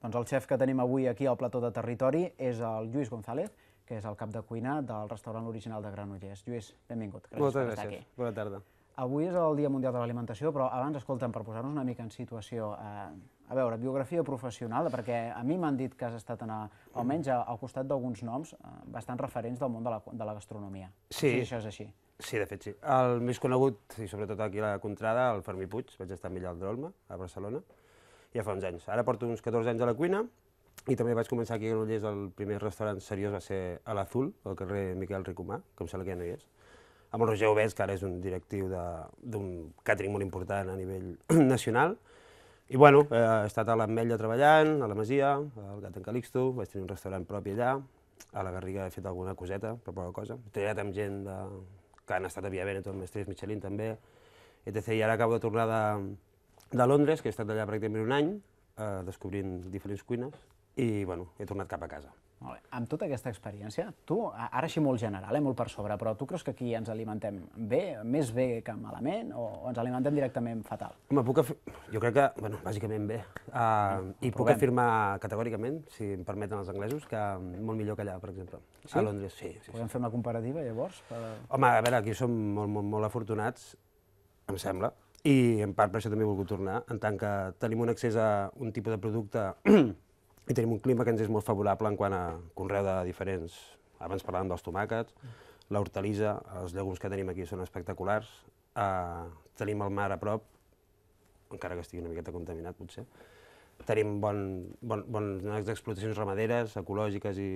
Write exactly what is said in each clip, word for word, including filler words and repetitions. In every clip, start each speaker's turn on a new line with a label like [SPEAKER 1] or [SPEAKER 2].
[SPEAKER 1] Doncs el xef que tenim avui aquí al plató de Territori és el Lluís González, que és el cap de cuina del restaurant L'Original de Granollers. Lluís, benvingut. Gràcies
[SPEAKER 2] Moltes
[SPEAKER 1] per estar
[SPEAKER 2] gràcies.
[SPEAKER 1] aquí.
[SPEAKER 2] Bona tarda.
[SPEAKER 1] Avui és el Dia Mundial de l'Alimentació, però abans, escolta'm, per posar-nos una mica en situació, eh, a veure, biografia professional, perquè a mi m'han dit que has estat en a, almenys al costat d'alguns noms eh, bastant referents del món de la, de la gastronomia.
[SPEAKER 2] Sí.
[SPEAKER 1] No sé si això és així.
[SPEAKER 2] Sí, de fet sí. El més conegut, i sobretot aquí a la Contrada, el Fermí Puig, vaig estar amb ell al Drolma, a Barcelona, ja fa uns anys. Ara porto uns catorze anys a la cuina i també vaig començar aquí a Granollers, el primer restaurant seriós va ser a l'Azul, al carrer Miquel Ricomà, com sembla que ja no hi és, amb el Roger Ovets, que ara és un directiu d'un càtering molt important a nivell nacional. I bueno, he estat a l'Ametlla treballant, a la Masia, al Gat en Calixto, vaig tenir un restaurant propi allà, a la Garriga he fet alguna coseta, però poca cosa. He treballat amb gent de, que han estat a Via Veneto, amb Estrellas Michelin també, etcètera. I ara acabo de tornar de, de Londres, que he estat allà pràcticament un any, eh, descobrint diferents cuines, i bueno, he tornat cap a casa.
[SPEAKER 1] Molt bé. Amb tota aquesta experiència, tu, ara així molt general, eh, molt per sobre, però tu creus que aquí ens alimentem bé, més bé que malament, o ens alimentem directament fatal?
[SPEAKER 2] Home, puc jo crec que, bueno, bàsicament bé. Uh, I puc afirmar categòricament, si em permeten els anglesos, que molt millor que allà, per exemple.
[SPEAKER 1] Sí?
[SPEAKER 2] A Londres, sí. sí
[SPEAKER 1] Podem
[SPEAKER 2] sí.
[SPEAKER 1] fer una comparativa, llavors? Per...
[SPEAKER 2] Home, a veure, aquí som molt, molt, molt afortunats, em sembla, i en part per això també he volgut tornar, en tant que tenim un accés a un tipus de producte i tenim un clima que ens és molt favorable en quant a conreu de diferents... Abans parlàvem dels tomàquets, l'hortalissa, els llegums que tenim aquí són espectaculars, uh, tenim el mar a prop, encara que estigui una miqueta contaminat potser, tenim bon, bon, bones explotacions ramaderes, ecològiques i,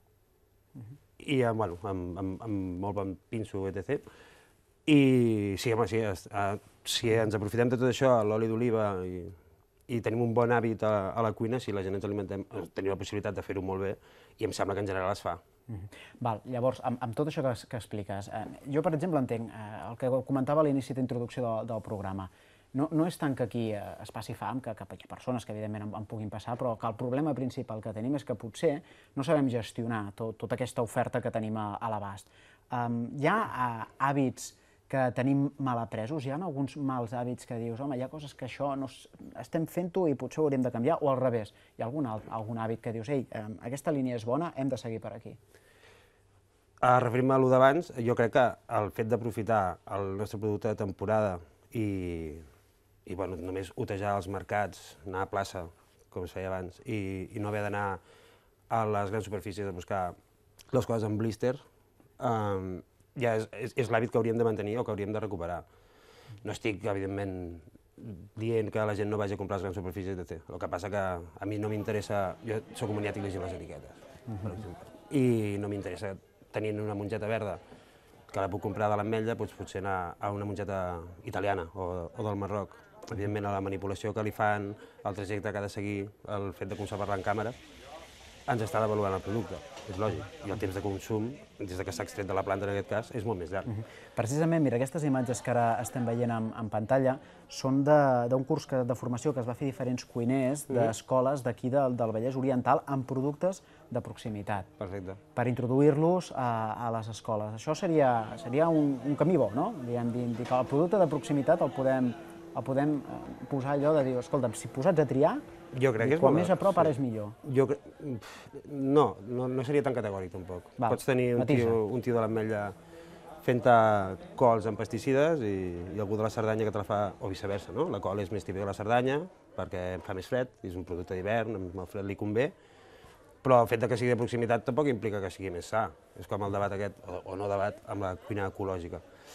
[SPEAKER 2] i uh, bueno, amb, amb, amb molt bon pinso, etcètera. I sí, home, sí, uh, si ens aprofitem de tot això, l'oli d'oliva i i tenim un bon hàbit a, a la cuina, si la gent ens alimentem, tenim la possibilitat de fer-ho molt bé, i em sembla que en general es fa.
[SPEAKER 1] Mm-hmm. Val, llavors, amb, amb tot això que, que expliques, eh, jo, per exemple, entenc eh, el que comentava a l'inici d'introducció del, del programa. No, no és tant que aquí eh, es passi fam, que, que hi ha persones que evidentment en, en puguin passar, però que el problema principal que tenim és que potser no sabem gestionar tot, tota aquesta oferta que tenim a, a l'abast. Um, hi ha uh, hàbits que tenim mal apresos? Hi ha alguns mals hàbits que dius, home, hi ha coses que això no estem fent-ho i potser ho hauríem de canviar, o al revés, hi ha algun, algun hàbit que dius, ei, aquesta línia és bona, hem de seguir per aquí?
[SPEAKER 2] A referir-me a allò d'abans, jo crec que el fet d'aprofitar el nostre producte de temporada i, i bueno, només otejar els mercats, anar a plaça, com es feia abans, i, i no haver d'anar a les grans superfícies a buscar les coses en blister, um, ja és, és, és l'hàbit que hauríem de mantenir o que hauríem de recuperar. No estic, evidentment, dient que la gent no vagi a comprar les grans superfícies, etcètera. El que passa que a mi no m'interessa... Jo soc un maniàtic llegint les etiquetes, per exemple, i no m'interessa tenint una mongeta verda que la puc comprar de l'Ametlla, doncs potser anar a una mongeta italiana o, o del Marroc. Evidentment, a la manipulació que li fan, el trajecte que ha de seguir, el fet de conservar-la en càmera, ens està devaluant el producte, és lògic, i el temps de consum, des que s'ha extret de la planta en aquest cas, és molt més llarg.
[SPEAKER 1] Uh-huh. Precisament, mira, aquestes imatges que ara estem veient en, en pantalla són d'un curs que, de formació que es va fer diferents cuiners d'escoles d'aquí del, del Vallès Oriental amb productes de proximitat.
[SPEAKER 2] Perfecte.
[SPEAKER 1] Per introduir-los a, a les escoles. Això seria, seria un, un camí bo, no? Diguem, d'indicar el producte de proximitat el podem, el podem posar allò de dir, escolta'm, si posats a triar,
[SPEAKER 2] jo crec que és
[SPEAKER 1] quan
[SPEAKER 2] molt,
[SPEAKER 1] més a prop
[SPEAKER 2] sí.
[SPEAKER 1] ara és millor.
[SPEAKER 2] Jo cre... no, no, no seria tan categòric tampoc.
[SPEAKER 1] Val.
[SPEAKER 2] Pots tenir un tio, un tio de l'Ametlla fent-te cols amb pesticides i, i algú de la Cerdanya que te la fa, o viceversa, no? La col és més típica de la Cerdanya perquè fa més fred, és un producte d'hivern, amb el fred li convé, però el fet de que sigui de proximitat tampoc implica que sigui més sa. És com el debat aquest, o, o no debat, amb la cuina ecològica.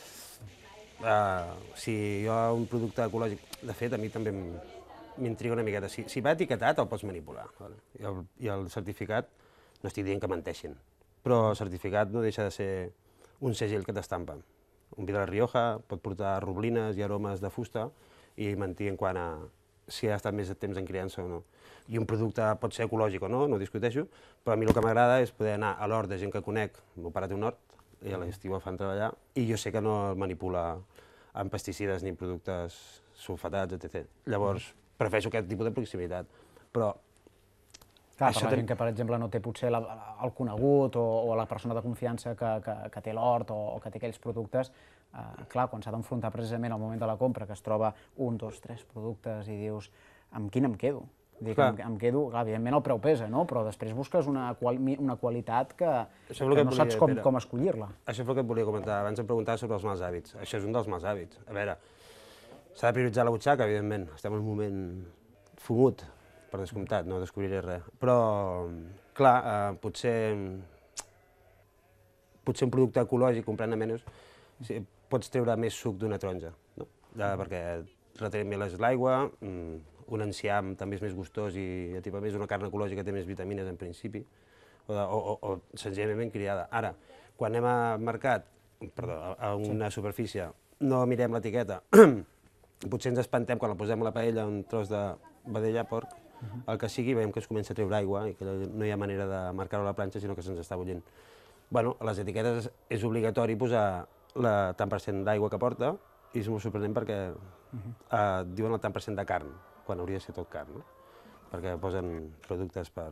[SPEAKER 2] Uh, si hi ha un producte ecològic, de fet, a mi també m'intriga una miqueta. Si, si va etiquetat, el pots manipular. Vale? I, el, I el certificat, no estic dient que menteixin, però el certificat no deixa de ser un segell que t'estampa. Un vi de la Rioja pot portar roblines i aromes de fusta i mentir en quant a si ha estat més de temps en criança o no. I un producte pot ser ecològic o no, no ho discuteixo, però a mi el que m'agrada és poder anar a l'hort de gent que conec, el meu pare té un hort, i a l'estiu el fan treballar, i jo sé que no el manipula amb pesticides ni productes sulfatats, etcètera. Llavors, prefereixo aquest tipus de proximitat, però...
[SPEAKER 1] Clar, per la gent que, per exemple, no té potser la, el conegut o, o la persona de confiança que, que, que té l'hort o, o que té aquells productes, eh, clar, quan s'ha d'enfrontar precisament al moment de la compra, que es troba un, dos, tres productes i dius, amb quin em quedo? Dic, em, em quedo, clar, evidentment el preu pesa, no? Però després busques una, quali una qualitat que, que no saps com, com escollir-la.
[SPEAKER 2] Això és el que et volia comentar. Abans em preguntava sobre els mals hàbits. Això és un dels mals hàbits. A veure, s'ha de prioritzar la butxaca, evidentment. Estem en un moment fumut, per descomptat, no descobriré res. Però, clar, eh, potser, potser un producte ecològic, comprant a menys, sí, pots treure més suc d'una taronja, no? De, perquè retenim més l'aigua, un enciam també és més gustós i a més una carn ecològica té més vitamines en principi, o, de, o, o, o senzillament criada. Ara, quan anem al mercat, perdó, a una superfície, no mirem l'etiqueta, potser ens espantem quan la posem a la paella un tros de vedella, porc, el que sigui, veiem que es comença a treure aigua i que no hi ha manera de marcar-ho a la planxa, sinó que se'ns està bullint. Bueno, a les etiquetes és obligatori posar el tant per cent d'aigua que porta, i és molt sorprenent perquè eh, diuen el tant per cent de carn, quan hauria de ser tot carn, no? Perquè posen productes per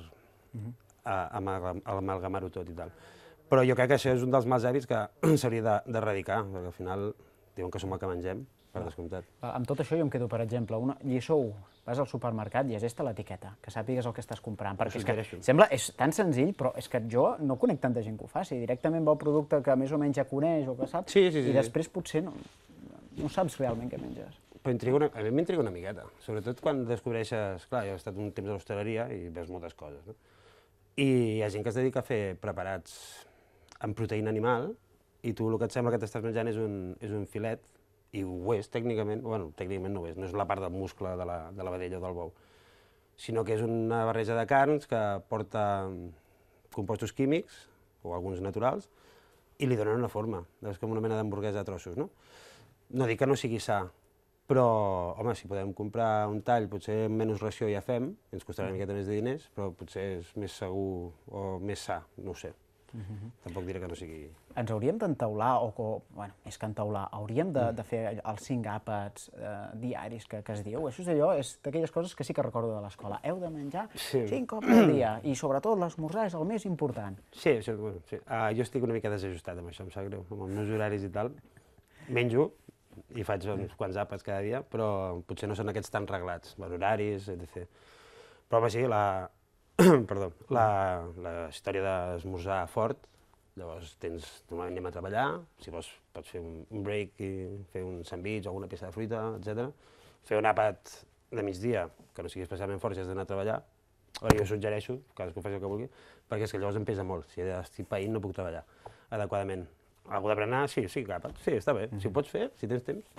[SPEAKER 2] amalgamar-ho tot i tal. Però jo crec que això és un dels mals hàbits que s'hauria d'erradicar, perquè al final diuen que som el que mengem, per descomptat.
[SPEAKER 1] Amb tot això jo em quedo, per exemple, una lliçó u, vas al supermercat i llegeix-te l'etiqueta, que sàpigues el que estàs comprant, perquè és que sembla, és tan senzill, però és que jo no conec tanta gent que ho faci, directament va el producte que més o menys ja coneix o que saps, i després potser no saps realment què menges.
[SPEAKER 2] Però a mi m'intriga una miqueta, sobretot quan descobreixes, clar, jo he estat un temps a l'hostaleria i veus moltes coses, no? I hi ha gent que es dedica a fer preparats amb proteïna animal i tu el que et sembla que t'estàs menjant és un filet, i ho és tècnicament, bueno, tècnicament no ho és, no és la part del muscle de la vedella o del bou, sinó que és una barreja de carns que porta compostos químics, o alguns naturals, i li donen una forma, és com una mena d'hamburguesa a trossos, no? No dic que no sigui sa, però, home, si podem comprar un tall, potser amb menys ració ja fem, ens costarà una miqueta més de diners, però potser és més segur o més sa, no ho sé. Tampoc diré que no sigui...
[SPEAKER 1] Ens hauríem d'entaular, o, bueno, més que entaular, hauríem de fer els cinc àpats diaris que es diu. Això és allò, és d'aquelles coses que sí que recordo de l'escola. Heu de menjar cinc cops al dia, i sobretot l'esmorzar és el més important.
[SPEAKER 2] Sí, jo estic una mica desajustat amb això, em sap greu, amb els meus horaris i tal. Menjo, i faig uns quants àpats cada dia, però potser no són aquests tan reglats, per horaris, etcètera. Però home, sí, la... perdó, la història d'esmorzar fort, llavors tens, normalment anem a treballar, si vols pots fer un break i fer un sandwich o alguna peça de fruita, etcètera. Fer un àpat de migdia, que no sigui especialment fort si has d'anar a treballar, o jo suggereixo, cadascú faci el que vulgui, perquè és que llavors em pesa molt, si estic païnt no puc treballar adequadament. Algú de berenar, sí, sí, àpat, sí, està bé, si ho pots fer, si tens temps.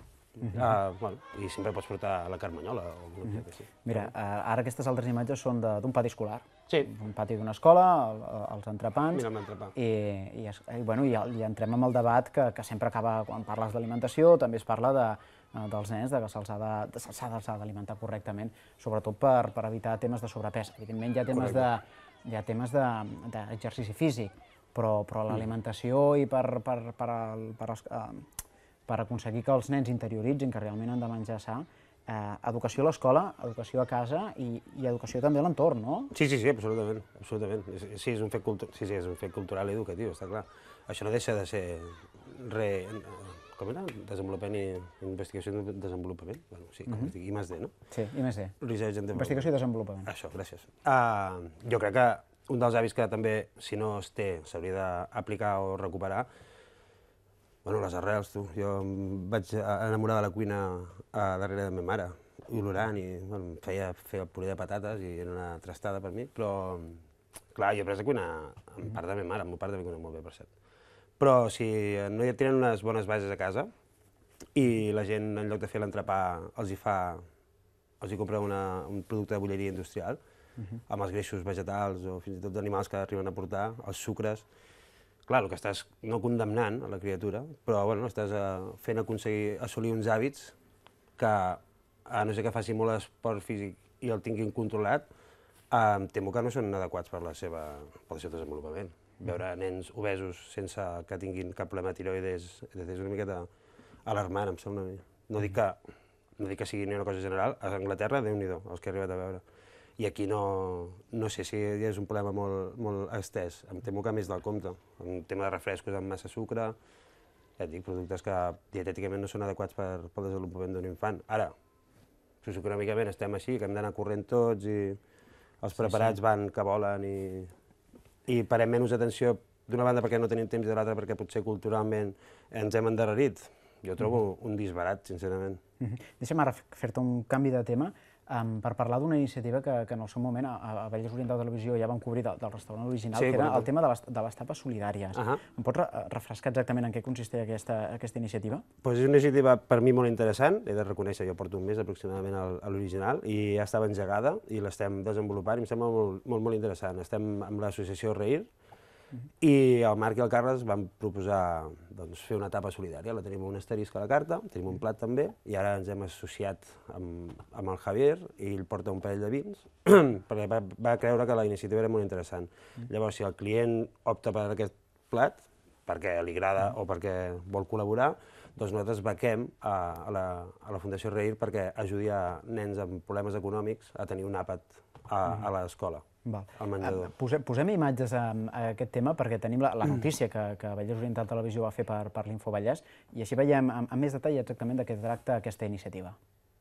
[SPEAKER 2] I sempre pots portar la carmanyola o el que sigui.
[SPEAKER 1] Mira, ara aquestes altres imatges són d'un pati escolar.
[SPEAKER 2] Sí.
[SPEAKER 1] Un pati d'una escola, els entrepans.
[SPEAKER 2] Mira l'entrepà.
[SPEAKER 1] I entrem amb el debat que sempre acaba, quan parles d'alimentació, també es parla dels nens, que se'ls ha d'alimentar correctament, sobretot per evitar temes de sobrepès. Evidentment hi ha temes d'exercici físic, però l'alimentació i per per aconseguir que els nens interioritzin que realment han de menjar sa, educació a l'escola, educació a casa i educació també a l'entorn, no?
[SPEAKER 2] Sí, sí, sí, absolutament, absolutament. Sí, és un fet cultural i educatiu, està clar. Això no deixa de ser com era? Desenvolupament i investigació i desenvolupament? Sí, com es diu, I més D, no?
[SPEAKER 1] Sí, I més D.
[SPEAKER 2] Research and Development.
[SPEAKER 1] Investigació i desenvolupament.
[SPEAKER 2] Això, gràcies. Jo crec que un dels hàbits que també, si no es té, s'hauria d'aplicar o recuperar, bueno, les arrels, tu. Jo em vaig enamorar de la cuina darrere de la meva mare, olorant, i em feia fer el puré de patates i era una trastada per mi, però, clar, jo he après a cuinar en part de la meva mare, el meu pare també cuina molt bé, per cert. Però si no hi tenen unes bones bases a casa i la gent, en lloc de fer l'entrepà, els hi fa, els hi compra un producte de bolleria industrial, amb els greixos vegetals o fins i tot d'animals que arriben a portar, els sucres. Clar, el que estàs no condemnant a la criatura, però bueno, estàs fent aconseguir assolir uns hàbits que, a no ser que faci molt esport físic i el tinguin controlat, em temo que no són adequats per al seu desenvolupament. Veure nens obesos sense que tinguin cap problema de tiroides és una miqueta alarmant, em sembla a mi. No dic que sigui ni una cosa general, a Anglaterra, Déu-n'hi-do, els que he arribat a veure. I aquí no sé si és un problema molt estès, em temo que més del compte. Un tema de refrescos amb massa sucre, ja et dic, productes que dietèticament no són adequats pel desenvolupament d'un infant. Ara, socioeconòmicament estem així, que hem d'anar corrent tots i els preparats van que volen i, i parem menys atenció d'una banda perquè no tenim temps i de l'altra perquè potser culturalment ens hem endarrerit. Jo trobo un disbarat, sincerament.
[SPEAKER 1] Deixa'm ara fer-te un canvi de tema per parlar d'una iniciativa que en el seu moment a Vallès Oriental Televisió ja vam cobrir del restaurant original, que era el tema de les tapes solidàries. Em pots refrescar exactament en què consistia aquesta iniciativa?
[SPEAKER 2] És una iniciativa per mi molt interessant, he de reconèixer, jo porto un mes aproximadament a l'original i ja estava engegada i l'estem desenvolupant i em sembla molt, molt interessant. Estem amb l'associació Reir i el Marc i el Carles vam proposar fer una tapa solidària. La tenim un asterisc a la carta, tenim un plat també, i ara ens hem associat amb el Javier i ell porta un parell de vins, perquè va creure que la iniciativa era molt interessant. Llavors, si el client opta per aquest plat, perquè li agrada o perquè vol col·laborar, doncs nosaltres bequem a la Fundació Reir perquè ajudi a nens amb problemes econòmics a tenir un àpat a l'escola.
[SPEAKER 1] Posem imatges a aquest tema perquè tenim la notícia que Vallès Oriental Televisió va fer per l'Info Vallès i així veiem amb més detall exactament de què tracta aquesta iniciativa.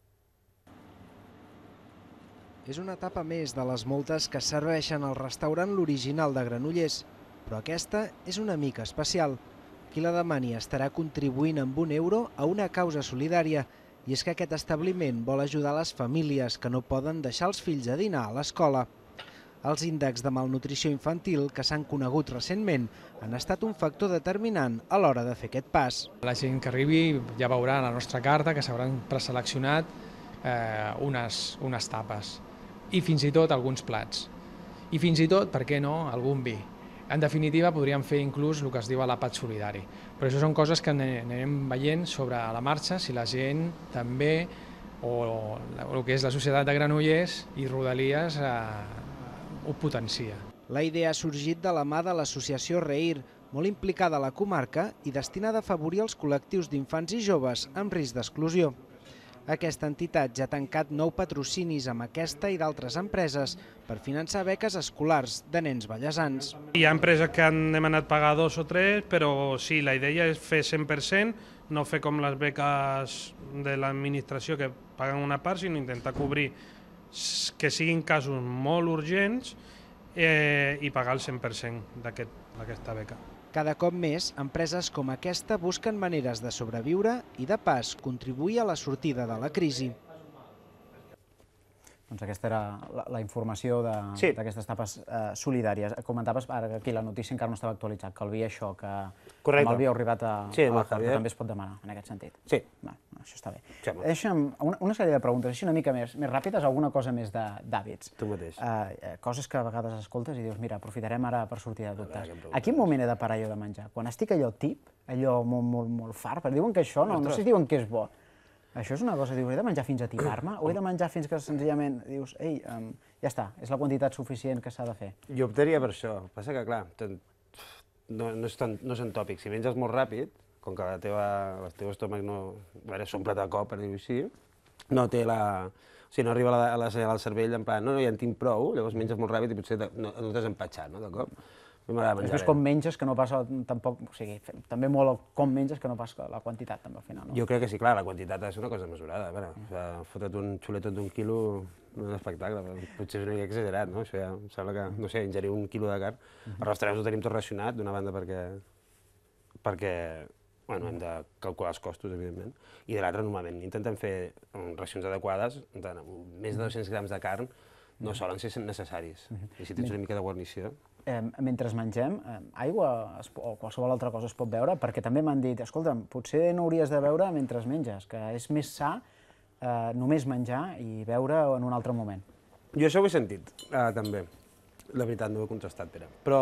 [SPEAKER 3] És una tapa més de les moltes que serveixen al restaurant l'Original de Granollers, però aquesta és una mica especial. Qui la demani estarà contribuint amb un euro a una causa solidària i és que aquest establiment vol ajudar les famílies que no poden deixar els fills a dinar a l'escola. Els índexs de malnutrició infantil que s'han conegut recentment han estat un factor determinant a l'hora de fer aquest pas.
[SPEAKER 4] La gent que arribi ja veurà a la nostra carta que s'hauran preseleccionat unes tapes i fins i tot alguns plats. I fins i tot, per què no, algun vi. En definitiva, podríem fer inclús el que es diu l'àpat solidari. Però això són coses que anem veient sobre la marxa, si la gent també, o el que és la societat de Granollers i Rodalies, ho potencia.
[SPEAKER 3] La idea ha sorgit de la mà de l'associació Reir, molt implicada a la comarca i destinada a afavorir els col·lectius d'infants i joves amb risc d'exclusió. Aquesta entitat ja ha tancat nou patrocinis amb aquesta i d'altres empreses per finançar beques escolars de nens vallesans.
[SPEAKER 5] Hi ha empreses que hem anat a pagar dos o tres, però sí, la idea és fer cent per cent, no fer com les beques de l'administració que paguen una part, sinó intentar cobrir que siguin casos molt urgents i pagar el cent per cent d'aquesta beca.
[SPEAKER 3] Cada cop més, empreses com aquesta busquen maneres de sobreviure i, de pas, contribuir a la sortida de la crisi.
[SPEAKER 1] Doncs aquesta era la informació d'aquestes tapes solidàries. Comentaves ara que la notícia encara no estava actualitzada, que el vi això, que amb el vi heu arribat a... també es pot demanar, en aquest sentit.
[SPEAKER 2] Sí.
[SPEAKER 1] Això està bé. Deixa'm una sèrie de preguntes, així una mica més ràpides, alguna cosa més d'hàbits.
[SPEAKER 2] Tu mateix.
[SPEAKER 1] Coses que a vegades escoltes i dius, mira, aprofitarem ara per sortir de dubtes. A quin moment he de parar jo de menjar? Quan estic allò tip, allò molt fart, perquè diuen que això, no sé si diuen que és bo. Això és una cosa, dius, he de menjar fins a tipar-me o he de menjar fins que senzillament dius, ei, ja està, és la quantitat suficient que s'ha de fer?
[SPEAKER 2] Jo optaria per això. El que passa que, clar, no són tòpics. Si menges molt ràpid, com que el teu estómac s'omple de cop, per dir-ho així, no té la... O sigui, no arriba a la senyal al cervell en plan, no, no, ja en tinc prou, llavors menges molt ràpid i potser no t'has empatxat, no, de cop.
[SPEAKER 1] És més com menges que no passa tampoc, o sigui, també molt com menges que no pas la quantitat també al final, no?
[SPEAKER 2] Jo crec que sí, clar, la quantitat és una cosa mesurada, a veure, fotre't un xuletot d'un quilo no és un espectacle, potser és una mica exagerat, no? Això ja em sembla que, no sé, ingerir un quilo de carn. Els restaurants ho tenim tot racionat, d'una banda perquè, perquè, bueno, hem de calcular els costos, evidentment, i de l'altra, normalment, intentem fer racions adequades, més de dos-cents grams de carn no solen ser necessaris, i si tens una mica de guarnició...
[SPEAKER 1] Mentre mengem, aigua o qualsevol altra cosa es pot beure, perquè també m'han dit, escolta'm, potser no hauries de beure mentre menges, que és més sa només menjar i beure en un altre moment.
[SPEAKER 2] Jo això ho he sentit, també. La veritat, no ho he contrastat, Pere. Però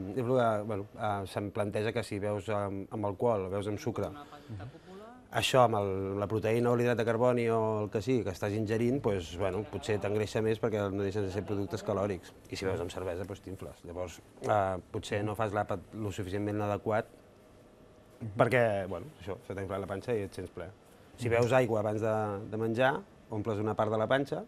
[SPEAKER 2] se'm planteja que si beus amb alcohol o beus amb sucre, això amb la proteïna o l'hidrat de carboni o el que sigui que estàs ingerint, potser t'engreixa més perquè no deixen de ser productes calòrics. I si beus amb cervesa, doncs t'infles. Llavors, potser no fas l'àpat lo suficientment adequat perquè, bueno, això, se t'ha inflat la panxa i et sents ple. Si beus aigua abans de menjar, omples una part de la panxa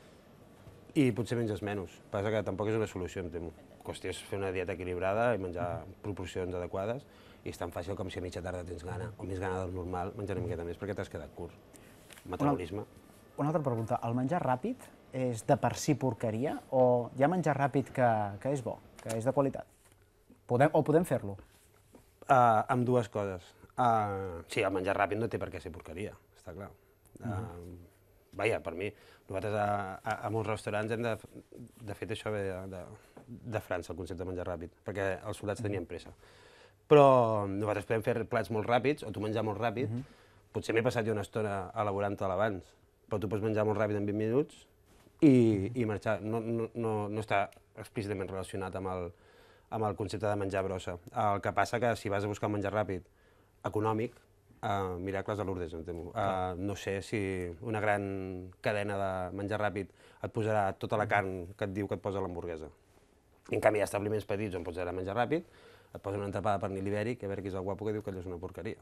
[SPEAKER 2] i potser menges menys. Passa que tampoc és una solució, em temo. La qüestió és fer una dieta equilibrada i menjar proporcions adequades i és tan fàcil com si a mitja tarda tens gana o més gana del normal, menjar una miqueta més perquè t'has quedat curt. Metabolisme.
[SPEAKER 1] una altra pregunta. El menjar ràpid és de per si porqueria o hi ha menjar ràpid que, que és bo, que és de qualitat? Podem, o podem fer-lo?
[SPEAKER 2] Uh, amb dues coses. Uh, sí, el menjar ràpid no té per què ser porqueria, està clar. Uh, uh, vaja, per mi, nosaltres a, a, a molts restaurants hem de... De fet, això ve de, de, de França, el concepte de menjar ràpid, perquè els soldats tenien pressa. Però nosaltres podem fer plats molt ràpids, o tu menjar molt ràpid. Uh -huh. Potser m'he passat jo una estona elaborant-te'l abans, però tu pots menjar molt ràpid en vint minuts i, i marxar. No, no, no, no està explícitament relacionat amb el, amb el concepte de menjar brossa. El que passa que si vas a buscar un menjar ràpid econòmic, uh, miracles de Lourdes, em temo. Uh, no sé si una gran cadena de menjar ràpid et posarà tota la carn que et diu que et posa l'hamburguesa. En canvi, hi ha establiments petits on pots anar a menjar ràpid, et posen una entrepada de pernil ibèric, a veure qui és el guapo que diu que allò és una porqueria.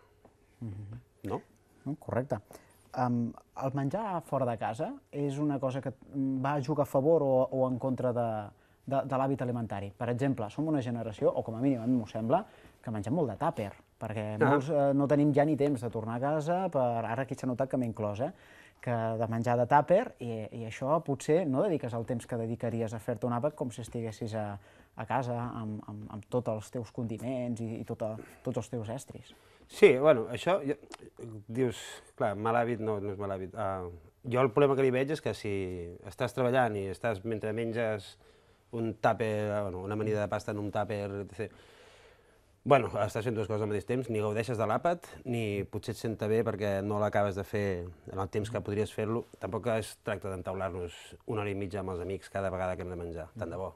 [SPEAKER 1] Mm-hmm.
[SPEAKER 2] No?
[SPEAKER 1] Correcte. Um, el menjar fora de casa és una cosa que va jugar a favor o, o en contra de, de, de l'hàbit alimentari. Per exemple, som una generació, o com a mínim a mi m'ho sembla, que mengem molt de tàper, perquè ah. molts eh, no tenim ja ni temps de tornar a casa, per ara aquí s'ha notat que m'he inclòs, eh? que de menjar de tàper, i, i això potser no dediques el temps que dedicaries a fer-te un àpat com si estiguessis a, a casa amb, amb, amb tots els teus condiments i, i tota, tots els teus estris.
[SPEAKER 2] Sí, bueno, això, jo, dius, clar, mal hàbit no, no és mal hàbit. Uh, jo el problema que li veig és que si estàs treballant i estàs, mentre menges un tàper, bueno, una amanida de pasta en un tàper, etcètera, bueno, estàs fent dues coses al mateix temps, ni gaudeixes de l'àpat, ni potser et senta bé perquè no l'acabes de fer en el temps que podries fer-lo. Tampoc es tracta d'entaular-nos una hora i mitja amb els amics cada vegada que hem de menjar, tant de bo.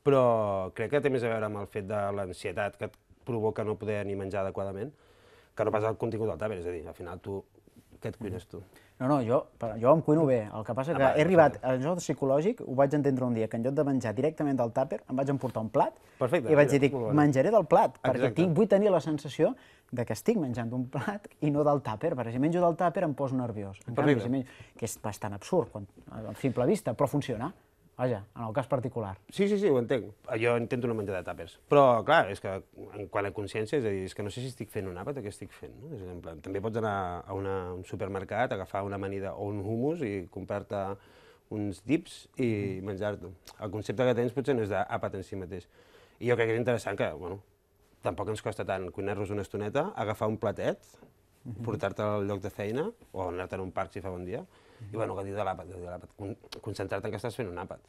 [SPEAKER 2] Però crec que té més a veure amb el fet de l'ansietat que et provoca no poder ni menjar adequadament, que no pas el contingut del tàper, és a dir, al final tu, què et cuines tu?
[SPEAKER 1] No, no, jo, jo em cuino bé, el que passa que he arribat, al joc psicològic, ho vaig entendre un dia, que en lloc de menjar directament del tàper, em vaig emportar un plat i vaig dir, menjaré del plat, perquè vull tenir la sensació de que estic menjant un plat i no del tàper, perquè si menjo del tàper em poso nerviós. En canvi, si menjo, que és bastant absurd, a simple vista, però funciona. Vaja, en el cas particular.
[SPEAKER 2] Sí, sí, sí, ho entenc. Jo intento no menjar de tàpers. Però, clar, és que en quant a consciència, és a dir, és que no sé si estic fent un àpat o què estic fent. No? És en plan, també pots anar a una, un supermercat, agafar una amanida o un hummus i comprar-te uns dips i menjar-te. El concepte que tens potser no és d'àpat en si mateix. I jo crec que és interessant que, bueno, tampoc ens costa tant cuinar-nos una estoneta, agafar un platet, portar-te al lloc de feina o anar-te a un parc si fa bon dia, i bueno, que dir de l'àpat, concentrar-te en que estàs fent un àpat.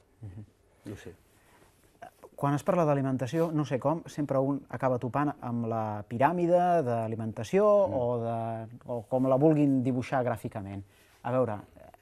[SPEAKER 2] No sé.
[SPEAKER 1] Quan es parla d'alimentació, no sé com, sempre un acaba topant amb la piràmide d'alimentació o, de, o com la vulguin dibuixar gràficament. A veure,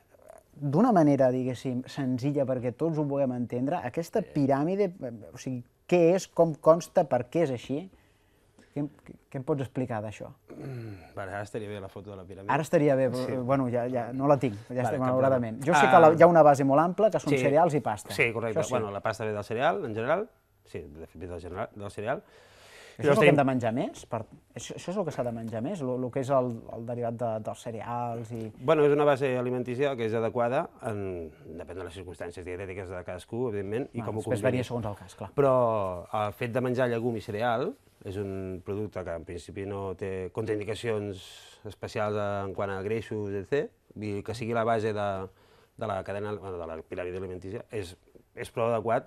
[SPEAKER 1] d'una manera, diguéssim, senzilla perquè tots ho puguem entendre, aquesta piràmide, o sigui, què és, com consta, per què és així? Què, què em pots explicar d'això?
[SPEAKER 2] Mm, vale, ara estaria bé la foto de la piràmide.
[SPEAKER 1] Ara estaria bé, però sí. Bueno, ja, ja no la tinc, ja vale, estem malauradament. Jo sé que la, hi ha una base molt ampla, que són sí, cereals i pasta.
[SPEAKER 2] Sí, correcte. Sí. Bueno, la pasta ve del cereal, en general. Sí, de fet ve del, general, del cereal.
[SPEAKER 1] Això és el que hem de menjar més? Per... Això, això és el que s'ha de menjar més? El, el que és el, el derivat de, dels cereals i...
[SPEAKER 2] Bueno, és una base alimentícia que és adequada, en... depèn de les circumstàncies dietètiques de cadascú, evidentment, i
[SPEAKER 1] ah,
[SPEAKER 2] com ho
[SPEAKER 1] conveni. Després varia segons el cas, clar.
[SPEAKER 2] Però el fet de menjar llegum i cereal és un producte que en principi no té contraindicacions especials en quant a greixos, etcètera, i que sigui la base de, de la cadena, bueno, de la piràmide alimentícia, és, és prou adequat.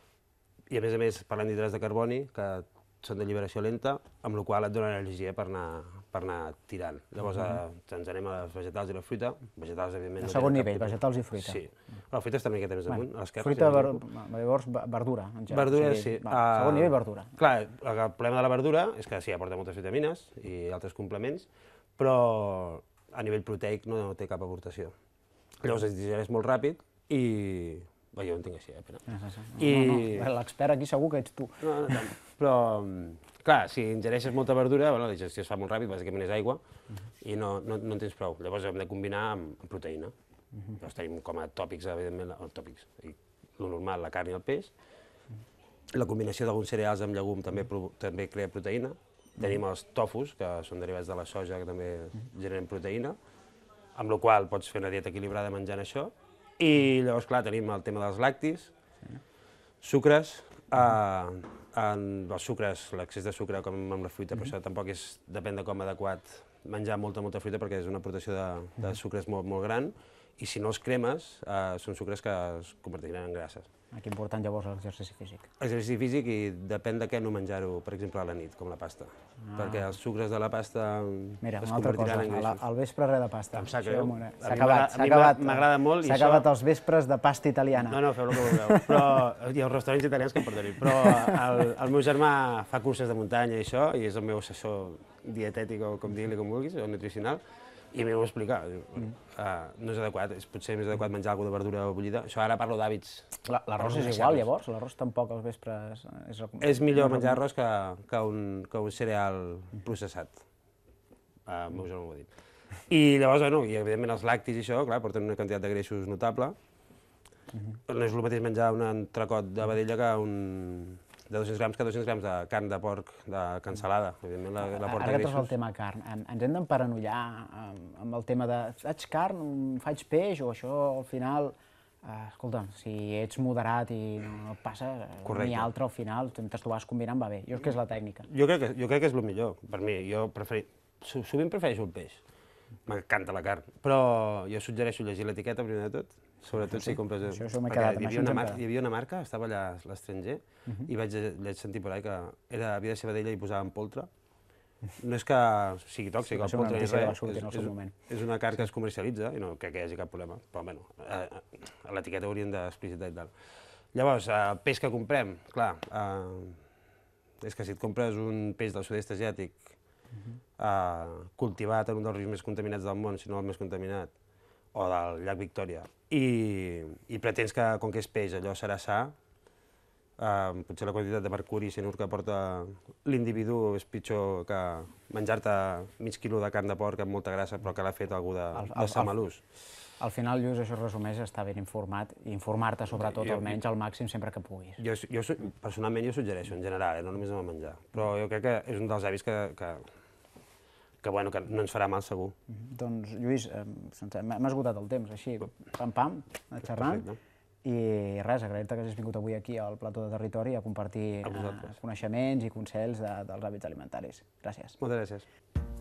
[SPEAKER 2] I a més a més parlem d'hidrats de carboni, que són d'alliberació lenta, amb la qual et dona energia per anar, per anar tirant. Llavors uh-huh. ens anem a les vegetals i la fruita. Vegetals, evidentment...
[SPEAKER 1] El segon no nivell, vegetals i fruita.
[SPEAKER 2] Sí. La fruita està una miqueta més amunt, a l'esquerra.
[SPEAKER 1] Fruita, ver... llavors, verdura, en general.
[SPEAKER 2] Verdura, sí.
[SPEAKER 1] Va, uh... Segon nivell, verdura.
[SPEAKER 2] Clar, el problema de la verdura és que sí, aporta moltes vitamines i altres complements, però a nivell proteic no té cap aportació. Llavors es digereix molt ràpid i... Bé, jo ho entenc així, eh, però...
[SPEAKER 1] No, I... no, no. L'expert aquí segur que ets tu.
[SPEAKER 2] No, no tant. Però, clar, si ingereixes molta verdura, bueno, la digestió es fa molt ràpid, bàsicament és aigua, uh-huh. i no, no, no en tens prou. Llavors hem de combinar amb, amb proteïna. Uh-huh. Llavors tenim com a tòpics, evidentment, el tòpics, el normal, la carn i el peix. Uh-huh. La combinació d'alguns cereals amb llegum també, uh-huh. també crea proteïna. Uh-huh. Tenim els tofus, que són derivats de la soja, que també uh-huh. generen proteïna, amb la qual pots fer una dieta equilibrada menjant això. I llavors, clar, tenim el tema dels lactis, sí. sucres, uh, en els sucres, l'excés de sucre com amb la fruita, uh-huh. però això tampoc és, depèn de com adequat menjar molta, molta fruita perquè és una aportació de, de sucres molt, molt gran, i si no els cremes, eh, són sucres que es convertiran en grasses.
[SPEAKER 1] Aquí important llavors l'exercici físic.
[SPEAKER 2] Exercici físic i depèn de què no menjar-ho, per exemple, a la nit, com la pasta.
[SPEAKER 1] Ah.
[SPEAKER 2] Perquè els sucres de la pasta
[SPEAKER 1] Mira,
[SPEAKER 2] es
[SPEAKER 1] una altra cosa,
[SPEAKER 2] convertiran en
[SPEAKER 1] a la-
[SPEAKER 2] greixos.
[SPEAKER 1] al vespre res de pasta.
[SPEAKER 2] Em sap
[SPEAKER 1] Això,
[SPEAKER 2] greu.
[SPEAKER 1] mona,
[SPEAKER 2] A
[SPEAKER 1] S'ha
[SPEAKER 2] mi
[SPEAKER 1] acabat,
[SPEAKER 2] m'agrada-
[SPEAKER 1] s'ha
[SPEAKER 2] a mi
[SPEAKER 1] acabat.
[SPEAKER 2] m'agrada molt i
[SPEAKER 1] S'ha
[SPEAKER 2] això-
[SPEAKER 1] acabat els vespres de pasta italiana.
[SPEAKER 2] No, no, feu el que vulgueu, però hi ha restaurants italians que em perdonin, però el, el meu germà fa curses de muntanya i això, i és el meu assessor dietètic o com digui-li com vulguis, o nutricional, i a mi m'ho explica, mm. uh, no és adequat, és potser més adequat menjar alguna de verdura bullida. Això ara parlo d'hàbits.
[SPEAKER 1] La- L'arròs és igual, llavors? L'arròs tampoc als vespres és recomanable?
[SPEAKER 2] És millor menjar arròs que, que, un, que un cereal processat. Uh, el meu germà m'ho ha dit. I llavors, bueno, i evidentment els lactis i això, clar, porten una quantitat de greixos notable. Uh-huh. No és el mateix menjar un entrecot de vedella que un de dos-cents grams que dos-cents grams de carn de porc, de cansalada. Evidentment, la, la porta
[SPEAKER 1] Ara que tros el
[SPEAKER 2] greixos.
[SPEAKER 1] tema carn, em- ens hem d'emparanoiar amb, amb el tema de faig carn, faig peix, o això al final... Uh, escolta'm, si ets moderat i no, no et passa, eh,
[SPEAKER 2] Correcte.
[SPEAKER 1] ni altre al final, tu t'ho vas combinant, va bé. Jo és que és la tècnica.
[SPEAKER 2] Jo crec que, jo crec que és el millor, per mi. Jo preferi, so- sovint prefereixo el peix. M'encanta la carn, però jo suggereixo llegir l'etiqueta primer de tot, sobretot si compres...
[SPEAKER 1] Això- això m'he
[SPEAKER 2] perquè
[SPEAKER 1] quedat,
[SPEAKER 2] hi
[SPEAKER 1] amb
[SPEAKER 2] havia,
[SPEAKER 1] això ens
[SPEAKER 2] una
[SPEAKER 1] hem
[SPEAKER 2] marca,
[SPEAKER 1] quedat.
[SPEAKER 2] hi havia una marca, estava allà a l'estranger, i vaig, vaig sentir per ahí que era, havia de ser vedella i posaven poltre. No és que sigui tòxic,
[SPEAKER 1] Sí, va
[SPEAKER 2] el
[SPEAKER 1] ser una
[SPEAKER 2] poltre ni
[SPEAKER 1] notícia que va
[SPEAKER 2] res,
[SPEAKER 1] sortir en el
[SPEAKER 2] és,
[SPEAKER 1] seu
[SPEAKER 2] és,
[SPEAKER 1] moment.
[SPEAKER 2] és una carn que es comercialitza i no crec que hi hagi cap problema, però bueno, eh, a l'etiqueta haurien d'explicitar i tal. Llavors, eh, el peix que comprem, clar, eh, és que si et compres un peix del sud-est asiàtic eh, cultivat en un dels rius més contaminats del món, si no el més contaminat, o del llac Victòria, i, i pretens que, com que és peix, allò serà sa, eh, potser la quantitat de mercuri i cianur que porta l'individu és pitjor que menjar-te mig quilo de carn de porc amb molta grassa, però que l'ha fet algú de,
[SPEAKER 1] El-
[SPEAKER 2] de
[SPEAKER 1] el-
[SPEAKER 2] Samalús.
[SPEAKER 1] Al final, Lluís, això es resumeix a estar ben informat i informar-te, sobretot,
[SPEAKER 2] Jo-
[SPEAKER 1] almenys al màxim sempre que puguis.
[SPEAKER 2] Jo, jo su- personalment jo suggereixo, en general, eh, no només amb el menjar, però jo crec que és un dels hàbits que, que, que, bueno, que no ens farà mal segur.
[SPEAKER 1] Doncs, Lluís, eh, sense- m'ha m'ha esgotat el temps, així, pam-pam, xerrant.
[SPEAKER 2] Perfecte.
[SPEAKER 1] I res, agrair-te que hagis vingut avui aquí al Plató de Territori a compartir
[SPEAKER 2] A
[SPEAKER 1] eh,
[SPEAKER 2] vosaltres.
[SPEAKER 1] coneixements i consells de, dels hàbits alimentaris. Gràcies.
[SPEAKER 2] Moltes gràcies.